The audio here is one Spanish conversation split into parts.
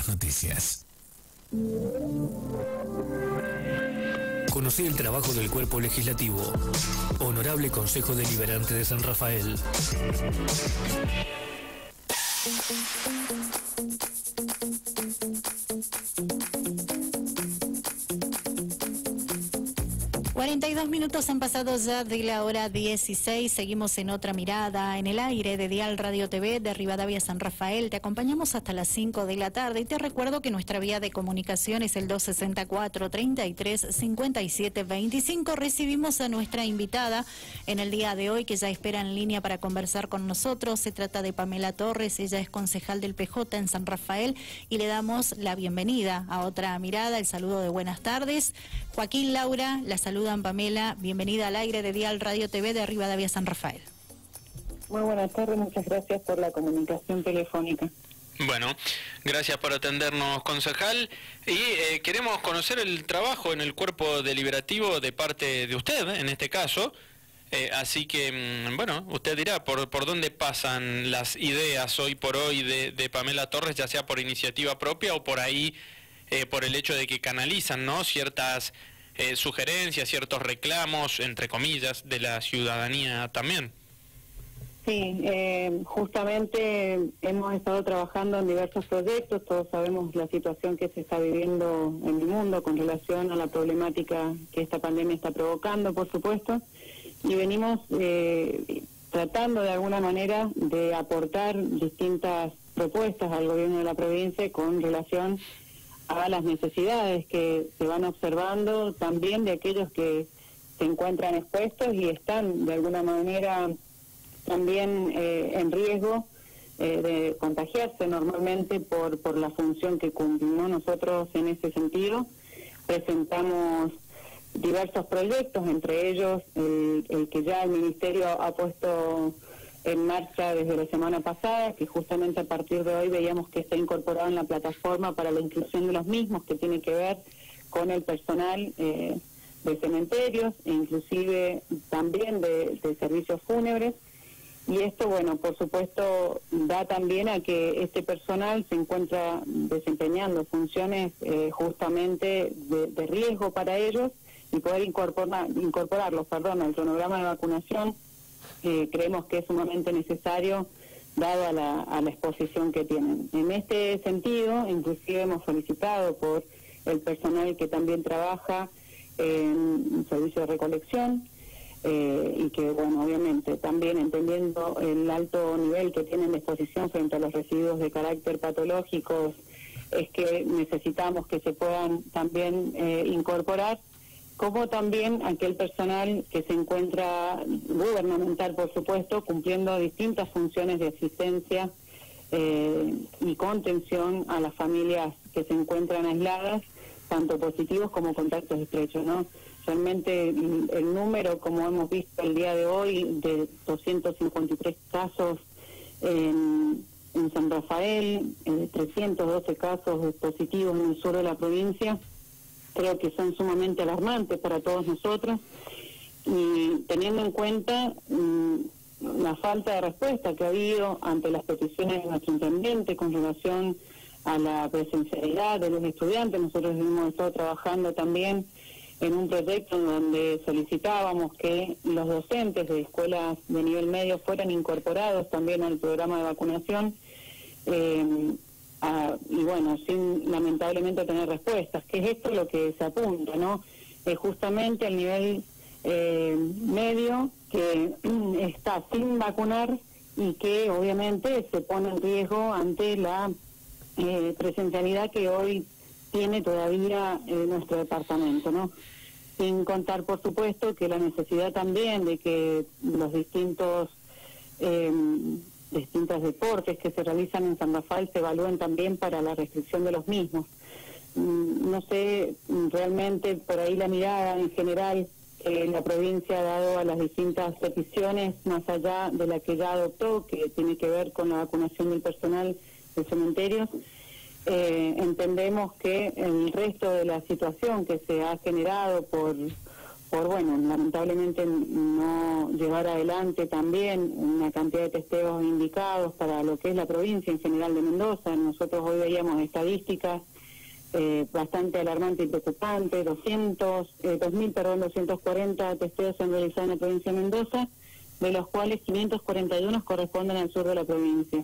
noticias. Conocí el trabajo del Cuerpo Legislativo. Honorable Consejo Deliberante de San Rafael. Minutos han pasado ya de la hora 16, seguimos en Otra Mirada, en el aire de Dial Radio TV de Rivadavia San Rafael. Te acompañamos hasta las 5 de la tarde y te recuerdo que nuestra vía de comunicación es el 264-33-57-25. Recibimos a nuestra invitada en el día de hoy, que ya espera en línea para conversar con nosotros. Se trata de Pamela Torres, ella es concejal del PJ en San Rafael y le damos la bienvenida a Otra Mirada, el saludo de buenas tardes. Joaquín, Laura, la saludan. Pamela, bienvenida al aire de Dial Radio TV de Rivadavia San Rafael. Muy buenas tardes, muchas gracias por la comunicación telefónica. Bueno, gracias por atendernos, concejal. Y queremos conocer el trabajo en el cuerpo deliberativo de parte de usted, en este caso. Así que, bueno, usted dirá por dónde pasan las ideas hoy por hoy de Pamela Torres, ya sea por iniciativa propia o por ahí, por el hecho de que canalizan, ¿no?, ciertas sugerencias, ciertos reclamos, entre comillas, de la ciudadanía también. Sí, justamente hemos estado trabajando en diversos proyectos. Todos sabemos la situación que se está viviendo en el mundo con relación a la problemática que esta pandemia está provocando, por supuesto, y venimos tratando de alguna manera de aportar distintas propuestas al gobierno de la provincia con relación a las necesidades que se van observando, también de aquellos que se encuentran expuestos y están de alguna manera también en riesgo de contagiarse normalmente por la función que cumplen, ¿no? Nosotros en ese sentido presentamos diversos proyectos, entre ellos el que ya el Ministerio ha puesto en marcha desde la semana pasada, que justamente a partir de hoy veíamos que está incorporado en la plataforma para la inclusión de los mismos, que tiene que ver con el personal de cementerios e inclusive también de servicios fúnebres. Y esto, bueno, por supuesto, da también a que este personal se encuentra desempeñando funciones justamente de riesgo para ellos y poder incorporarlos al cronograma de vacunación. Creemos que es sumamente necesario dado a la exposición que tienen. En este sentido, inclusive hemos solicitado por el personal que también trabaja en servicio de recolección y que, bueno, obviamente también entendiendo el alto nivel que tienen de exposición frente a los residuos de carácter patológicos, es que necesitamos que se puedan también incorporar, como también aquel personal que se encuentra gubernamental, por supuesto, cumpliendo distintas funciones de asistencia y contención a las familias que se encuentran aisladas, tanto positivos como contactos estrechos, ¿no? Realmente el número, como hemos visto el día de hoy, de 253 casos en San Rafael, 312 casos positivos en el sur de la provincia, creo que son sumamente alarmantes para todos nosotros, y teniendo en cuenta la falta de respuesta que ha habido ante las peticiones de nuestro intendente con relación a la presencialidad de los estudiantes. Nosotros hemos estado trabajando también en un proyecto en donde solicitábamos que los docentes de escuelas de nivel medio fueran incorporados también al programa de vacunación, y bueno, sin lamentablemente tener respuestas, que es esto lo que se apunta, ¿no? Justamente el nivel medio que está sin vacunar y que obviamente se pone en riesgo ante la presencialidad que hoy tiene todavía nuestro departamento, ¿no? Sin contar, por supuesto, que la necesidad también de que los distintos deportes que se realizan en San Rafael se evalúen también para la restricción de los mismos. No sé, realmente por ahí la mirada en general la provincia ha dado a las distintas peticiones, más allá de la que ya adoptó, que tiene que ver con la vacunación del personal de cementerios. Entendemos que el resto de la situación que se ha generado por bueno, lamentablemente no llevar adelante también una cantidad de testeos indicados para lo que es la provincia en general de Mendoza. Nosotros hoy veíamos estadísticas bastante alarmantes y preocupantes, 2.240 testeos se han realizado en la provincia de Mendoza, de los cuales 541 corresponden al sur de la provincia.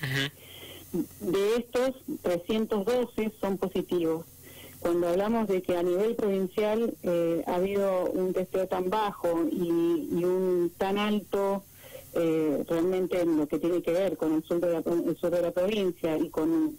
De estos, 312 son positivos. Cuando hablamos de que a nivel provincial ha habido un testeo tan bajo y un tan alto realmente en lo que tiene que ver con el sur de la provincia y con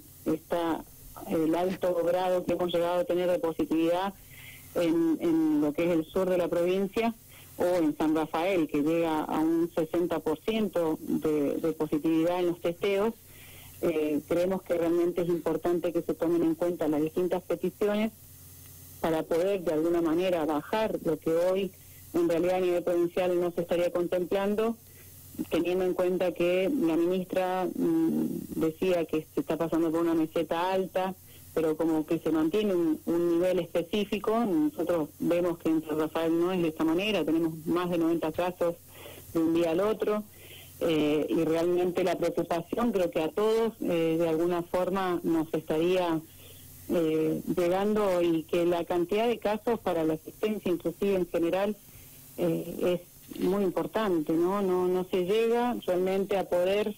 el alto grado que hemos llegado a tener de positividad en lo que es el sur de la provincia, o en San Rafael, que llega a un 60% de positividad en los testeos, creemos que realmente es importante que se tomen en cuenta las distintas peticiones para poder de alguna manera bajar lo que hoy en realidad a nivel provincial no se estaría contemplando, teniendo en cuenta que la ministra decía que se está pasando por una meseta alta, pero como que se mantiene un nivel específico. Nosotros vemos que en San Rafael no es de esta manera, tenemos más de 90 casos de un día al otro. Y realmente la preocupación creo que a todos de alguna forma nos estaría llegando, y que la cantidad de casos para la asistencia inclusive en general es muy importante, no se llega realmente a poder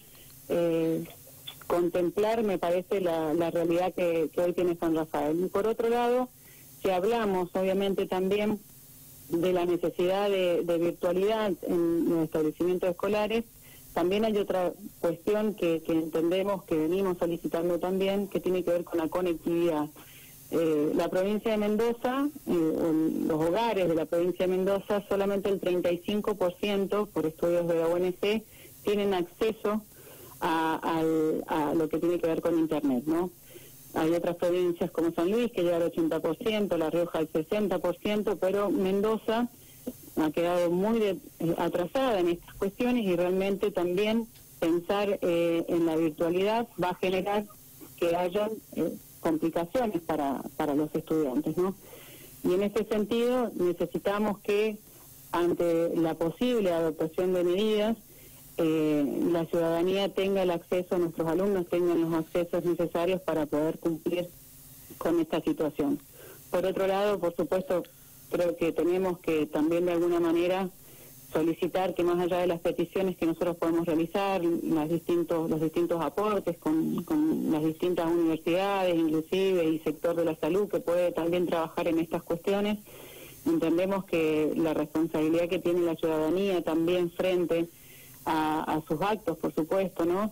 contemplar, me parece, la realidad que hoy tiene San Rafael. Y por otro lado, si hablamos obviamente también de la necesidad de virtualidad en los establecimientos escolares, también hay otra cuestión que entendemos que venimos solicitando también, que tiene que ver con la conectividad. La provincia de Mendoza, los hogares de la provincia de Mendoza, solamente el 35%, por estudios de la ONC, tienen acceso a lo que tiene que ver con Internet, ¿no? Hay otras provincias como San Luis que llega al 80%, La Rioja al 60%, pero Mendoza ha quedado muy atrasada en estas cuestiones, y realmente también pensar en la virtualidad va a generar que haya complicaciones para los estudiantes, ¿no? Y en ese sentido necesitamos que ante la posible adoptación de medidas, la ciudadanía tenga el acceso, nuestros alumnos tengan los accesos necesarios para poder cumplir con esta situación. Por otro lado, por supuesto, creo que tenemos que también de alguna manera solicitar que, más allá de las peticiones que nosotros podemos realizar, los distintos aportes con las distintas universidades inclusive y sector de la salud que puede también trabajar en estas cuestiones, entendemos que la responsabilidad que tiene la ciudadanía también frente a sus actos, por supuesto, ¿no?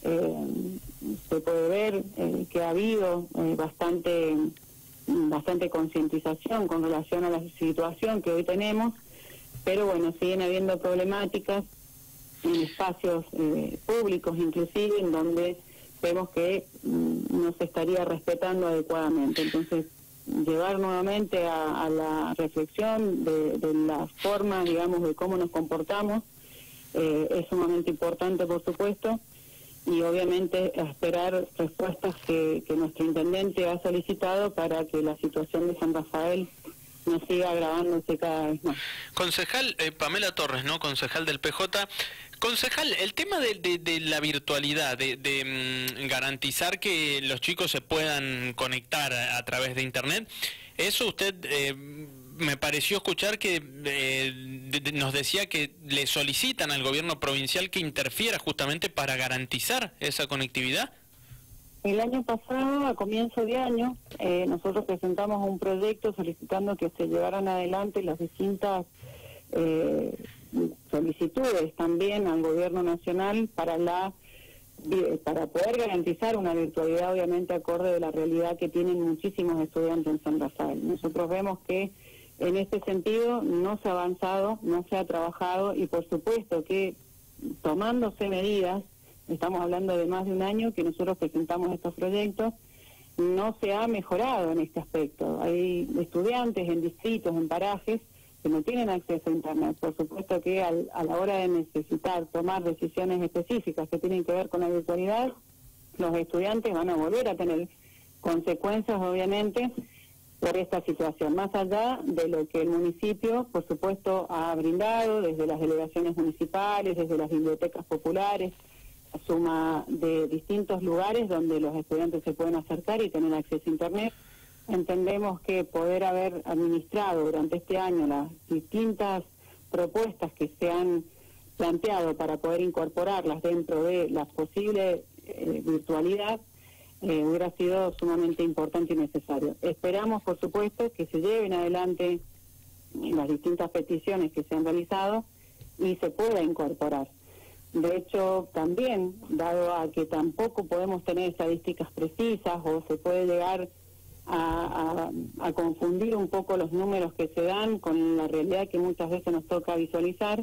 Se puede ver que ha habido bastante concientización con relación a la situación que hoy tenemos, pero bueno, siguen habiendo problemáticas en espacios públicos inclusive, en donde vemos que no se estaría respetando adecuadamente. Entonces, llevar nuevamente a la reflexión de la forma, digamos, de cómo nos comportamos, es sumamente importante, por supuesto, y obviamente esperar respuestas que nuestro intendente ha solicitado para que la situación de San Rafael no siga agravándose cada vez más. Concejal Pamela Torres, ¿no? Concejal del PJ. Concejal, el tema de la virtualidad, de garantizar que los chicos se puedan conectar a través de Internet, eso usted me pareció escuchar que nos decía que le solicitan al gobierno provincial que interfiera justamente para garantizar esa conectividad. El año pasado, a comienzo de año, nosotros presentamos un proyecto solicitando que se llevaran adelante las distintas solicitudes también al gobierno nacional para poder garantizar una virtualidad obviamente acorde de la realidad que tienen muchísimos estudiantes en San Rafael. Nosotros vemos que en este sentido no se ha avanzado, no se ha trabajado, y por supuesto que tomándose medidas, estamos hablando de más de un año que nosotros presentamos estos proyectos, no se ha mejorado en este aspecto. Hay estudiantes en distritos, en parajes, que no tienen acceso a Internet. Por supuesto que a la hora de necesitar tomar decisiones específicas que tienen que ver con la virtualidad, los estudiantes van a volver a tener consecuencias, obviamente, por esta situación, más allá de lo que el municipio, por supuesto, ha brindado desde las delegaciones municipales, desde las bibliotecas populares, suma de distintos lugares donde los estudiantes se pueden acercar y tener acceso a Internet. Entendemos que poder haber administrado durante este año las distintas propuestas que se han planteado para poder incorporarlas dentro de la posible virtualidad, hubiera sido sumamente importante y necesario. Esperamos, por supuesto, que se lleven adelante las distintas peticiones que se han realizado y se pueda incorporar. De hecho, también, dado a que tampoco podemos tener estadísticas precisas o se puede llegar a confundir un poco los números que se dan con la realidad que muchas veces nos toca visualizar,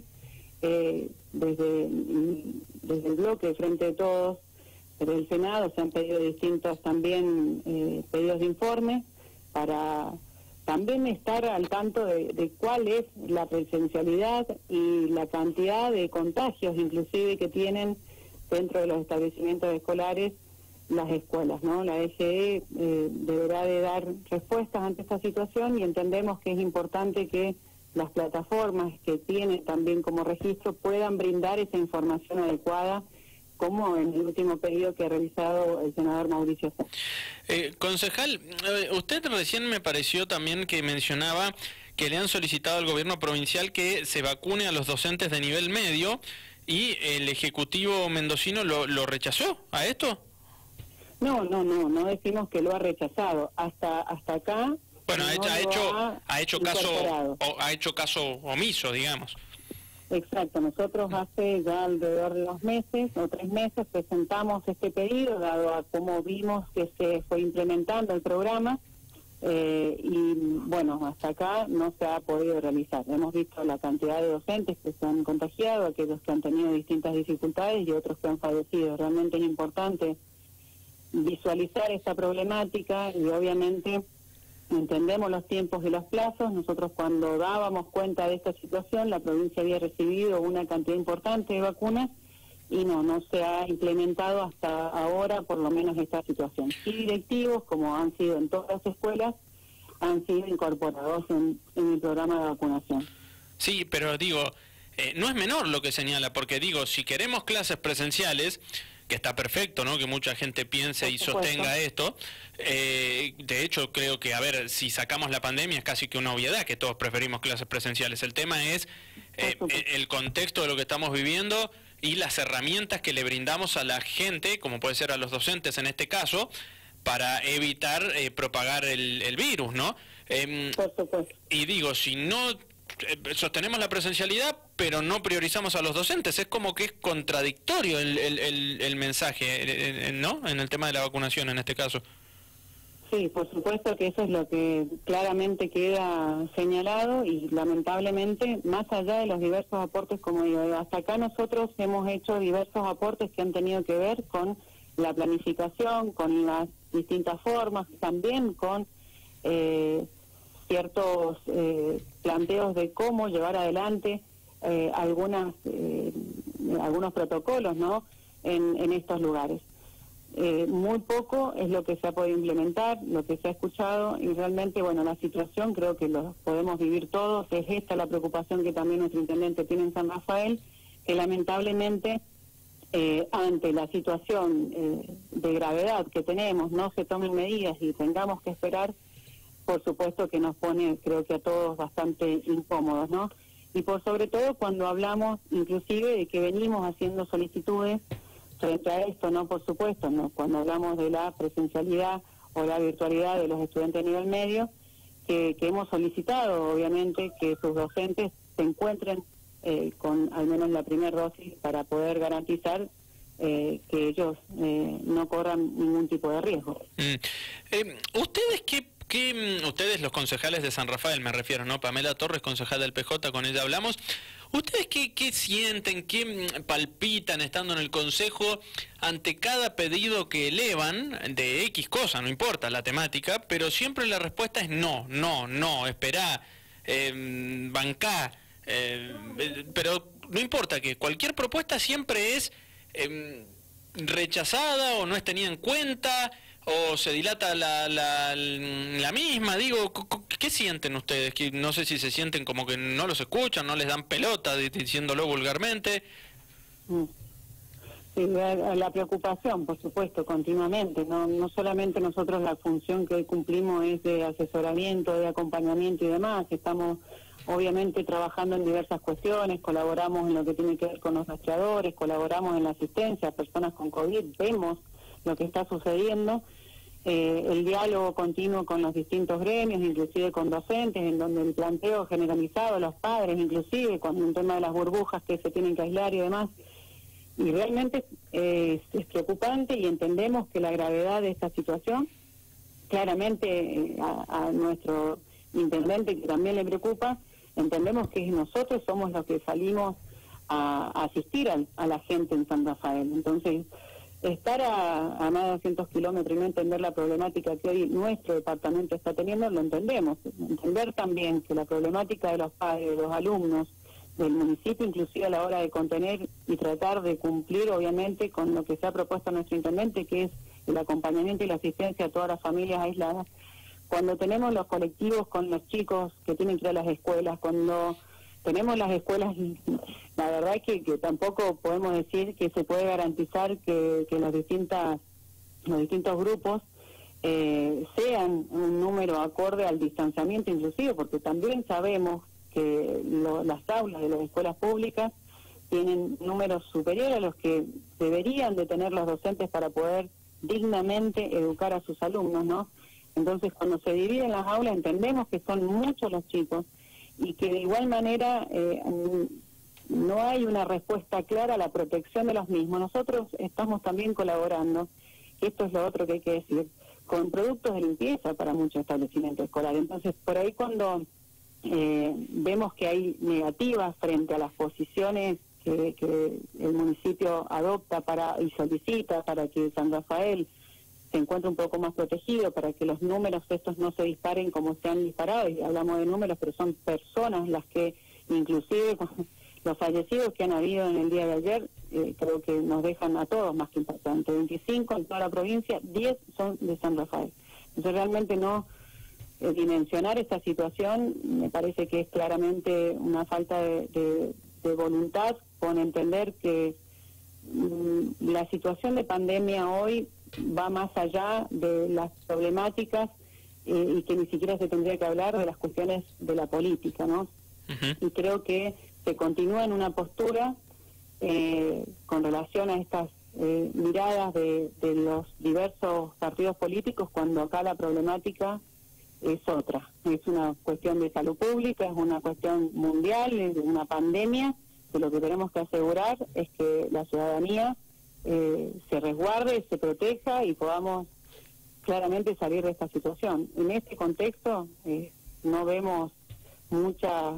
desde el bloque Frente de Todos, pero el Senado se han pedido distintos también pedidos de informe para también estar al tanto de cuál es la presencialidad y la cantidad de contagios inclusive que tienen dentro de los establecimientos escolares las escuelas, ¿no? La EGE deberá de dar respuestas ante esta situación y entendemos que es importante que las plataformas que tienen también como registro puedan brindar esa información adecuada, como en el último pedido que ha realizado el senador Mauricio Sanz. Concejal, usted recién me pareció también que mencionaba que le han solicitado al gobierno provincial que se vacune a los docentes de nivel medio y el Ejecutivo mendocino lo rechazó a esto. No decimos que lo ha rechazado. Hasta acá. Bueno, no ha hecho caso omiso, digamos. Exacto, nosotros hace ya alrededor de 2 meses o 3 meses presentamos este pedido, dado a cómo vimos que se fue implementando el programa, y bueno, hasta acá no se ha podido realizar. Hemos visto la cantidad de docentes que se han contagiado, aquellos que han tenido distintas dificultades y otros que han fallecido. Realmente es importante visualizar esta problemática y obviamente entendemos los tiempos y los plazos. Nosotros cuando dábamos cuenta de esta situación, la provincia había recibido una cantidad importante de vacunas y no se ha implementado hasta ahora, por lo menos, esta situación. Sí, directivos, como han sido en todas las escuelas, han sido incorporados en el programa de vacunación. Sí, pero digo, no es menor lo que señala, porque digo, si queremos clases presenciales, que está perfecto, ¿no?, que mucha gente piense y sostenga esto. De hecho, creo que, a ver, si sacamos la pandemia es casi que una obviedad que todos preferimos clases presenciales. El tema es el contexto de lo que estamos viviendo y las herramientas que le brindamos a la gente, como puede ser a los docentes en este caso, para evitar propagar el virus, ¿no? Y digo, si no sostenemos la presencialidad, pero no priorizamos a los docentes, es como que es contradictorio el mensaje, ¿no?, en el tema de la vacunación en este caso. Sí, por supuesto que eso es lo que claramente queda señalado y lamentablemente, más allá de los diversos aportes, como digo, hasta acá nosotros hemos hecho diversos aportes que han tenido que ver con la planificación, con las distintas formas, también con ciertos planteos de cómo llevar adelante algunos protocolos, ¿no?, en estos lugares. Muy poco es lo que se ha podido implementar, lo que se ha escuchado, y realmente, bueno, la situación creo que lo podemos vivir todos. Es esta la preocupación que también nuestro intendente tiene en San Rafael, que lamentablemente ante la situación de gravedad que tenemos, no se tomen medidas y tengamos que esperar. Por supuesto que nos pone, creo que a todos, bastante incómodos, ¿no? Y por sobre todo cuando hablamos inclusive de que venimos haciendo solicitudes frente a esto, ¿no? Por supuesto, ¿no?, cuando hablamos de la presencialidad o la virtualidad de los estudiantes de nivel medio, que hemos solicitado, obviamente, que sus docentes se encuentren con al menos la primera dosis para poder garantizar que ellos no corran ningún tipo de riesgo. ¿Ustedes ustedes, los concejales de San Rafael, me refiero, ¿no? Pamela Torres, concejal del PJ, con ella hablamos. ¿Ustedes qué sienten, qué palpitan estando en el consejo ante cada pedido que elevan de X cosa? No importa la temática, pero siempre la respuesta es no, esperá, bancá, pero no importa, que cualquier propuesta siempre es rechazada o no es tenida en cuenta, o se dilata la misma? Digo, ¿qué sienten ustedes? Que no sé si se sienten como que no los escuchan, no les dan pelota, diciéndolo vulgarmente. Sí, la preocupación, por supuesto, continuamente. No solamente nosotros la función que hoy cumplimos es de asesoramiento, de acompañamiento y demás. Estamos obviamente trabajando en diversas cuestiones, colaboramos en lo que tiene que ver con los rastreadores, colaboramos en la asistencia a personas con COVID, vemos lo que está sucediendo, el diálogo continuo con los distintos gremios, inclusive con docentes, en donde el planteo generalizado, los padres inclusive, con el tema de las burbujas que se tienen que aislar y demás. Y realmente es preocupante y entendemos que la gravedad de esta situación, claramente a nuestro intendente que también le preocupa, entendemos que nosotros somos los que salimos a asistir a la gente en San Rafael. Entonces, estar a más de 200 kilómetros y no entender la problemática que hoy nuestro departamento está teniendo, lo entendemos. Entender también que la problemática de los padres, de los alumnos, del municipio, inclusive a la hora de contener y tratar de cumplir, obviamente, con lo que se ha propuesto nuestro intendente, que es el acompañamiento y la asistencia a todas las familias aisladas. Cuando tenemos los colectivos con los chicos que tienen que ir a las escuelas, cuando tenemos las escuelas, la verdad es que tampoco podemos decir que se puede garantizar que los distintos grupos sean un número acorde al distanciamiento inclusive, porque también sabemos que las aulas de las escuelas públicas tienen números superiores a los que deberían de tener los docentes para poder dignamente educar a sus alumnos, ¿no? Entonces, cuando se dividen las aulas, entendemos que son muchos los chicos y que de igual manera no hay una respuesta clara a la protección de los mismos. Nosotros estamos también colaborando, que esto es lo otro que hay que decir, con productos de limpieza para muchos establecimientos escolares. Entonces, por ahí cuando vemos que hay negativas frente a las posiciones que el municipio adopta y solicita para que San Rafael se encuentre un poco más protegido, para que los números estos no se disparen como se han disparado, y hablamos de números, pero son personas las que, inclusive los fallecidos que han habido en el día de ayer, creo que nos dejan a todos más que impactantes. 25 en toda la provincia, 10 son de San Rafael. Entonces realmente no dimensionar esta situación me parece que es claramente una falta de voluntad, con entender que la situación de pandemia hoy va más allá de las problemáticas y que ni siquiera se tendría que hablar de las cuestiones de la política, ¿no? Y creo que se continúa en una postura con relación a estas miradas de los diversos partidos políticos, cuando acá la problemática es otra. Es una cuestión de salud pública, es una cuestión mundial, es una pandemia, que lo que tenemos que asegurar es que la ciudadanía se resguarde, se proteja y podamos claramente salir de esta situación. En este contexto no vemos mucha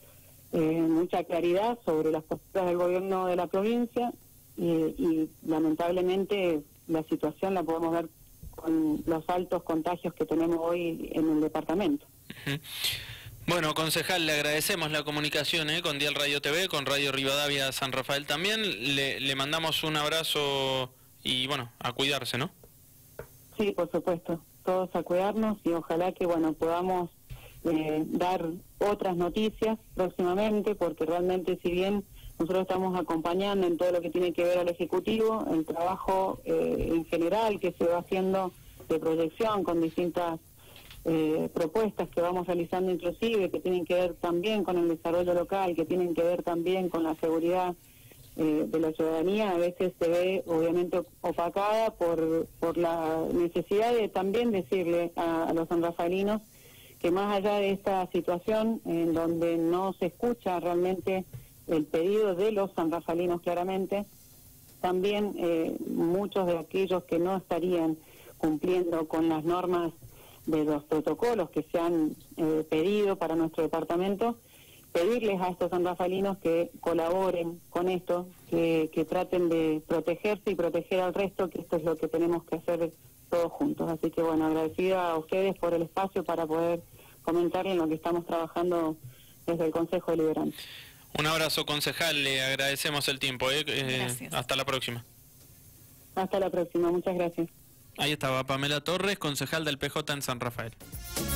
claridad sobre las posturas del gobierno de la provincia y lamentablemente la situación la podemos ver con los altos contagios que tenemos hoy en el departamento. Bueno, concejal, le agradecemos la comunicación con Dial Radio TV, con Radio Rivadavia San Rafael también. Le mandamos un abrazo y, bueno, a cuidarse, ¿no? Sí, por supuesto, todos a cuidarnos y ojalá que, bueno, podamos dar otras noticias próximamente, porque realmente, si bien nosotros estamos acompañando en todo lo que tiene que ver al Ejecutivo, el trabajo en general que se va haciendo de proyección con distintas propuestas que vamos realizando, inclusive que tienen que ver también con el desarrollo local, que tienen que ver también con la seguridad de la ciudadanía, a veces se ve obviamente opacada por la necesidad de también decirle a los sanrafaelinos que más allá de esta situación en donde no se escucha realmente el pedido de los sanrafaelinos claramente, también muchos de aquellos que no estarían cumpliendo con las normas de los protocolos que se han pedido para nuestro departamento, pedirles a estos sanrafaelinos que colaboren con esto, que traten de protegerse y proteger al resto, que esto es lo que tenemos que hacer todos juntos. Así que bueno, agradecida a ustedes por el espacio para poder comentarles en lo que estamos trabajando desde el Consejo Deliberante. Un abrazo, concejal, le agradecemos el tiempo. Gracias. Hasta la próxima. Hasta la próxima, muchas gracias. Ahí estaba Pamela Torres, concejal del PJ en San Rafael.